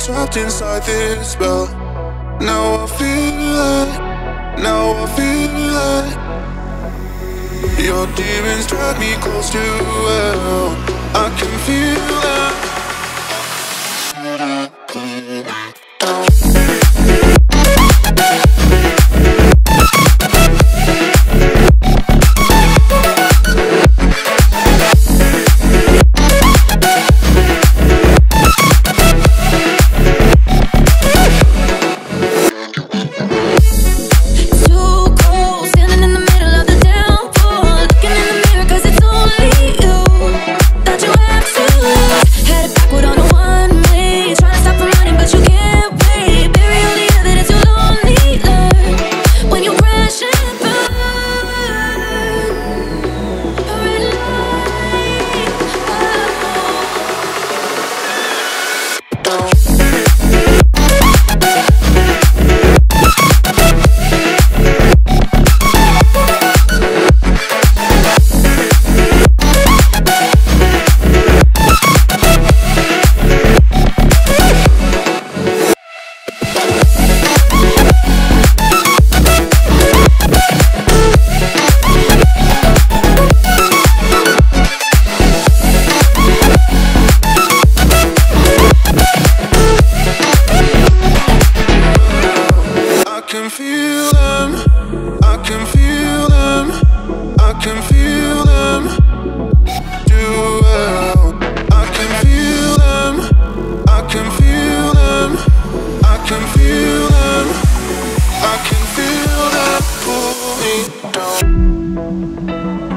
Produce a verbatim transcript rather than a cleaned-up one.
trapped inside this spell. Now I feel it, now I feel it. Your demons drag me close to hell. I can feel it. I can feel them pull me down.